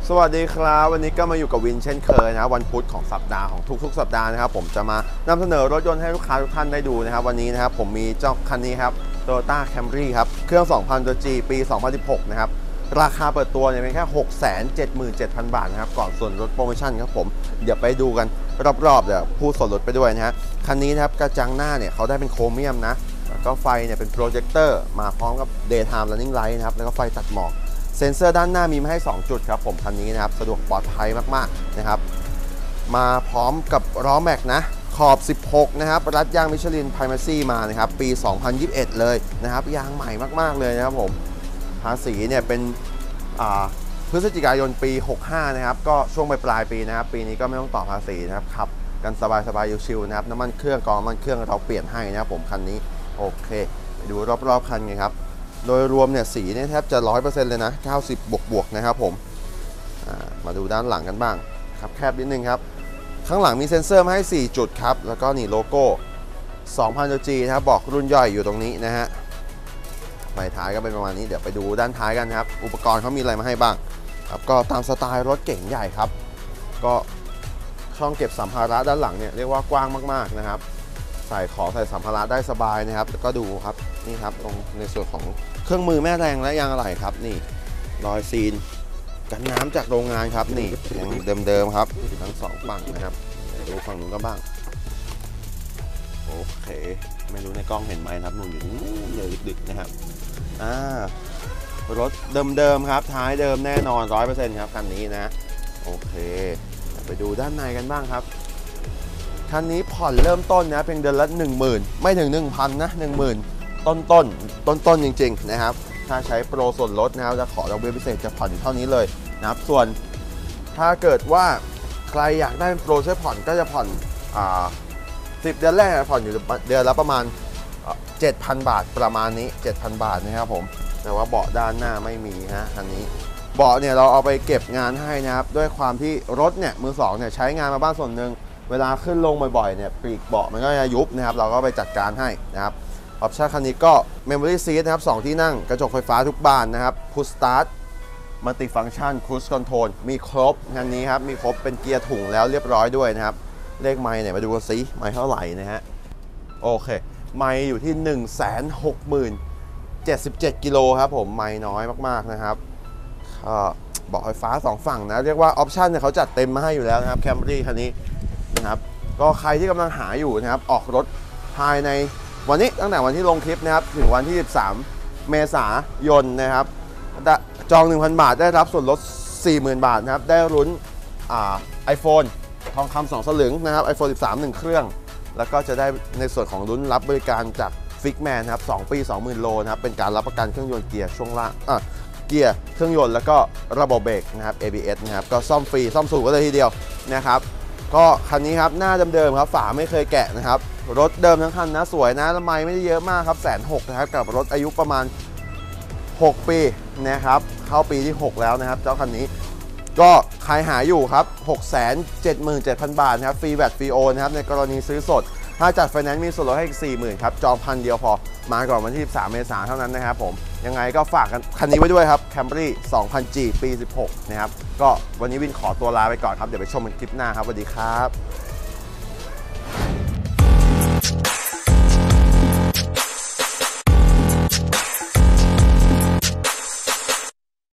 สวัสดีครับวันนี้ก็มาอยู่กับวินเช่นเคยนะวันพุธของสัปดาห์ของทุกๆสัปดาห์นะครับผมจะมานำเสนอรถยนต์ให้ลูกค้าทุกท่านได้ดูนะครับวันนี้นะครับผมมีเจ้าคันนี้ครับ Toyota Camry ครับเครื่อง 2,000 ตัว G ปี 2016 นะครับราคาเปิดตัวเนี่ยเป็นแค่ 677,000 บาทนะครับก่อนส่วนลดโปรโมชั่นครับผมเดี๋ยวไปดูกันรอบๆเดี๋ยวพูดส่วนลดไปด้วยนะฮะคันนี้นะครับกระจังหน้าเนี่ยเขาได้เป็นโครเมียมนะแล้วก็ไฟเนี่ยเป็นโปรเจคเตอร์มาพร้อมกับ Daytime Running Light นะครับแล้วก็ไฟตัดหมอกเซ็นเซอร์ด้านหน้ามีมาให้2จุดครับผมคันนี้นะครับสะดวกปลอดภัยมากๆนะครับมาพร้อมกับล้อแม็กนะขอบ 16 นะครับรัดยางมิชลินไพรมาซี่มานะครับปี 2021 เลยนะครับยางใหม่มากๆเลยนะครับผมภาษีเนี่ยเป็นพฤศจิกายนปี 65 นะครับก็ช่วงปลายปีนะครับปีนี้ก็ไม่ต้องต่อภาษีนะครับขับกันสบายๆชิวๆนะครับน้ำมันเครื่องกองน้ำมันเครื่องเราเปลี่ยนให้นะครับผมคันนี้โอเคไปดูรอบๆคันกันครับโดยรวมเนี่ยสีเนี่ยแทบจะ 100% เลยนะ90บวกนะครับผมมาดูด้านหลังกันบ้างครับแคบนิดนึงครับข้างหลังมีเซ็นเซอร์มาให้4จุดครับแล้วก็นี่โลโก้ 2,000 G นะครับบอกรุ่นย่อยอยู่ตรงนี้นะฮะไฟท้ายก็เป็นประมาณนี้เดี๋ยวไปดูด้านท้ายกันครับอุปกรณ์เขามีอะไรมาให้บ้างครับก็ตามสไตล์รถเก๋งใหญ่ครับก็ช่องเก็บสัมภาระด้านหลังเนี่ยเรียกว่ากว้างมากๆนะครับใส่ของใส่สัมภาระได้สบายนะครับแล้วก็ดูครับนี่ครับตรงในส่วนของเครื่องมือแม่แรงและยางอะไหล่ครับนี่รอยซีนกันน้ำจากโรงงานครับนี่ยังเดิมๆครับทั้ง2ฝั่งนะครับดูฝั่งนู้นก็บ้างโอเคไม่รู้ในกล้องเห็นไหมครับนู่นอยู่เลยดึกๆนะครับรถเดิมๆครับท้ายเดิมแน่นอน 100% ครับคันนี้นะโอเคไปดูด้านในกันบ้างครับคันนี้ผ่อนเริ่มต้นนะเพียงเดือนละ 10,000 ไม่ถึง 1,000 นะ 10,000 ต้นจริงๆนะครับถ้าใช้โปรส่วนลดนะครับจะขอดอกเบี้ยพิเศษจะผ่อนเท่านี้เลยนะครับส่วนถ้าเกิดว่าใครอยากได้โปรช่วยผ่อนก็จะผ่อน10 เดือนแรกผ่อนอยู่เดือนละประมาณ 7,000 บาทประมาณนี้ 7,000 บาทนะครับผมแต่ว่าเบาะด้านหน้าไม่มีฮะคันนี้เบาะเนี่ยเราเอาไปเก็บงานให้นะครับด้วยความที่รถเนี่ยมือ2เนี่ยใช้งานมาบ้างส่วนหนึ่งเวลาขึ้นลงบ่อยๆเนี่ยปีกเบาะมันก็จะยุบนะครับเราก็ไปจัดการให้นะครับออปชั่นคันนี้ก็ Memory Seat นะครับ2ที่นั่งกระจกไฟฟ้าทุกบานนะครับ Push Start Multi Function Cruise Control มีครบคันนี้ครับมีครบเป็นเกียร์ถุงแล้วเรียบร้อยด้วยนะครับเลขไมล์เนี่ยมาดูกันซิไมล์เท่าไหร่นะฮะโอเคไมล์อยู่ที่ 160,077 กิโลครับผมไมล์น้อยมากๆนะครับเบาะไฟฟ้า2ฝั่งนะเรียกว่าออปชั่นเนี่ยเขาจัดเต็มมาให้อยู่แล้วนะครับ Camry คันนี้นะครับก็ใครที่กำลังหาอยู่นะครับออกรถภายในวันนี้ตั้งแต่วันที่ลงคลิปนะครับถึงวันที่ 13 เมษายนนะครับจอง 1,000 บาทได้รับส่วนลด 40,000 บาทนะครับได้ลุ้นiPhone ทองคำ2 สลึงนะครับ iPhone 13 1 เครื่องแล้วก็จะได้ในส่วนของลุ้นรับบริการจาก Fixman นะครับ2 ปี 20,000 โลนะครับเป็นการรับประกันเครื่องยนต์เกียร์ช่วงล่างเกียร์เครื่องยนต์แล้วก็ระบบเบรกนะครับ ABS นะครับก็ซ่อมฟรีซ่อมสูงก็เลยทีเดียวนะครับก็คันนี้ครับหน้าเดิมๆครับฝาไม่เคยแกะนะครับรถเดิมทั้งคันนะสวยนะไมล์ไม่ได้เยอะมากครับ160,000นะครับกับรถอายุประมาณ6 ปีนะครับเข้าปีที่6แล้วนะครับเจ้าคันนี้ก็ใครหาอยู่ครับ 677,000 บาทนะครับฟรีแวตฟรีโอนนะครับในกรณีซื้อสดถ้าจัดไฟแนนซ์มีส่วนลดให้อีก 40,000 ครับจอง1,000 เดียวพอมาก่อนวันที่ 13 เมษายนเท่านั้นนะครับผมยังไงก็ฝากคันนี้ไว้ด้วยครับ Camry 2,000G ปี 16 นะครับก็วันนี้วินขอตัวลาไปก่อนครับเดี๋ยวไปชมกันคลิปหน้าครับสวัสดีครับ